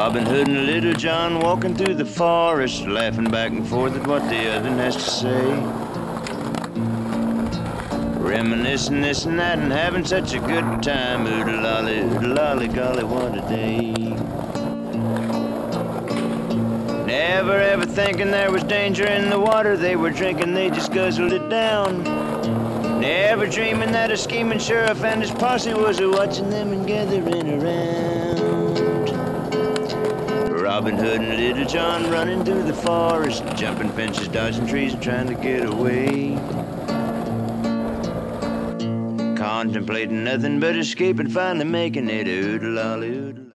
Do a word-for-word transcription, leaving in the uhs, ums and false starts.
Robin Hood and Little John walking through the forest, laughing back and forth at what the other has to say. Reminiscing this and that and having such a good time. Oodle-lolly, oodle-lolly, golly, what a day. Never ever thinking there was danger in the water they were drinking, they just guzzled it down. Never dreaming that a scheming sheriff and his posse was watching them and gathering around. Robin Hood and Little John running through the forest, jumping fences, dodging trees, and trying to get away. Contemplating nothing but escape and finally making it. Oodle-lolly.